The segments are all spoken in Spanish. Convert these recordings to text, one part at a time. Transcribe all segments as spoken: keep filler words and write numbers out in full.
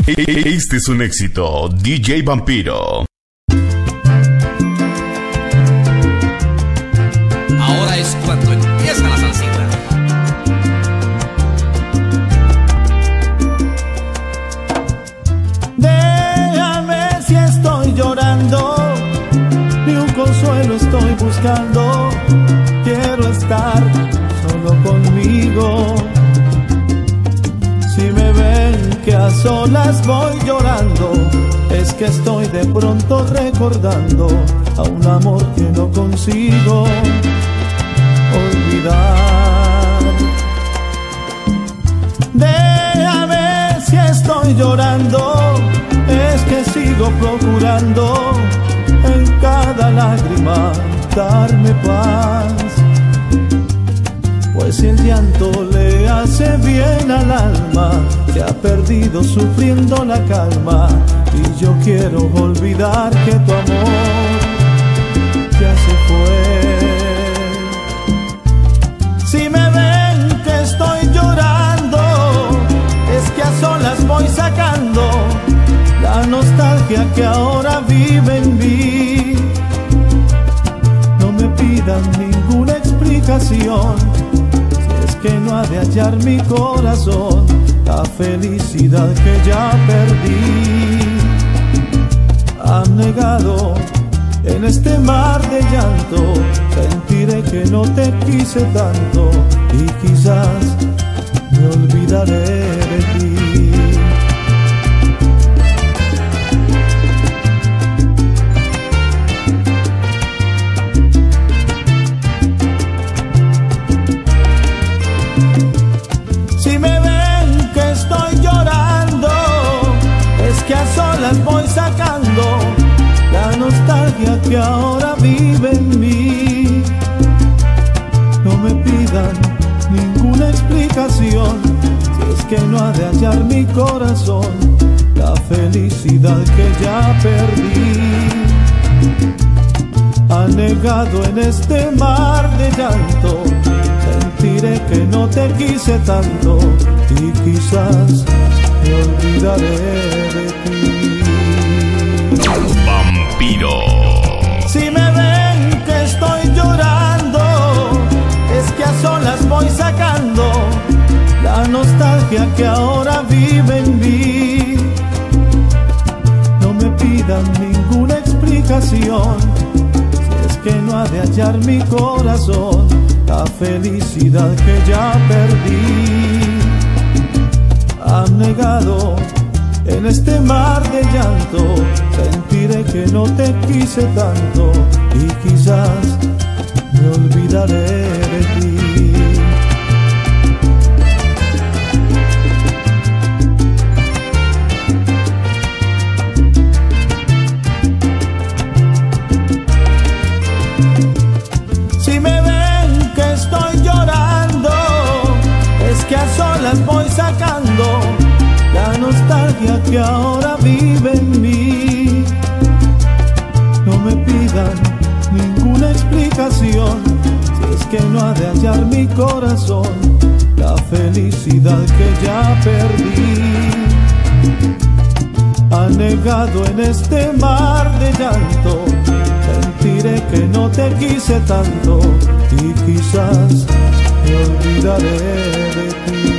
Este es un éxito, D J Vampiro. Ahora es cuando empieza la salsita. Déjame si estoy llorando, ni un consuelo estoy buscando. Quiero estar solo conmigo. Si me ven que a solas voy llorando, es que estoy de pronto recordando a un amor que no consigo olvidar. Déjame si estoy llorando, es que sigo procurando en cada lágrima darme paz. Pues si el llanto le hace bien al alma, se ha perdido sufriendo la calma. Y yo quiero olvidar que tu amor ya se fue. Si me ven que estoy llorando, es que a solas voy sacando la nostalgia que ahora vive en mí. No me pidan ninguna explicación, que no ha de hallar mi corazón la felicidad que ya perdí. Abnegado en este mar de llanto, sentiré que no te quise tanto y quizás me olvidaré de ti. Voy sacando la nostalgia que ahora vive en mí. No me pidan ninguna explicación, si es que no ha de hallar mi corazón la felicidad que ya perdí. Anegado en este mar de llanto, sentiré que no te quise tanto y quizás me olvidaré de ti. Vampiro. Si me ven que estoy llorando, es que a solas voy sacando la nostalgia que ahora vive en mí. No me pidan ninguna explicación, si es que no ha de hallar mi corazón la felicidad que ya perdí. Abnegado en este mar de llanto, sentiré que no te quise tanto y quizás me olvidaré de ti. Si me ven que estoy llorando, es que a solas voy sacando la nostalgia que ahora vive en mí. No me pidan ninguna explicación, si es que no ha de hallar mi corazón la felicidad que ya perdí. Anegado en este mar de llanto, sentiré que no te quise tanto y quizás me olvidaré de ti.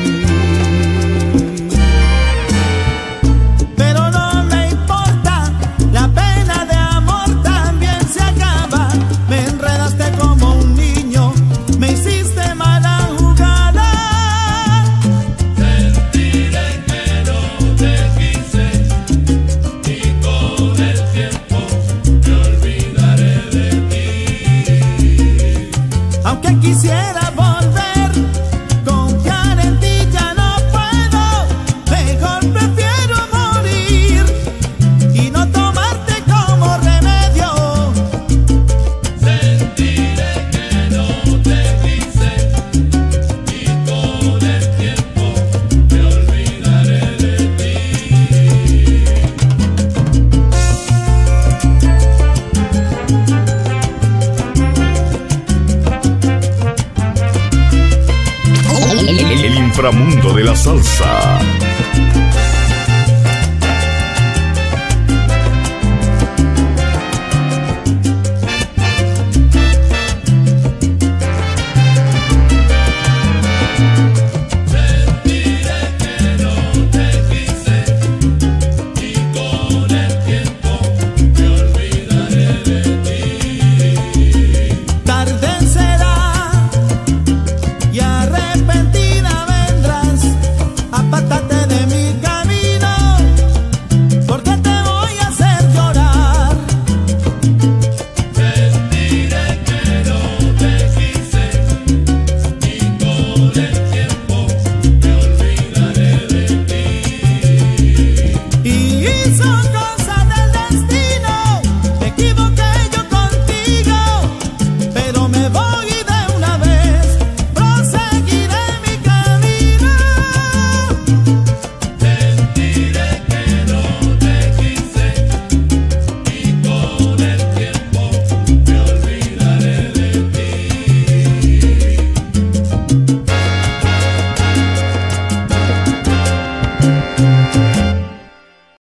Quisiera volver, confiar en ti ya no puedo. Mejor prefiero morir y no tomarte como remedio. Sentiré que no te quise y con el tiempo me olvidaré de ti. El inframundo de la salsa.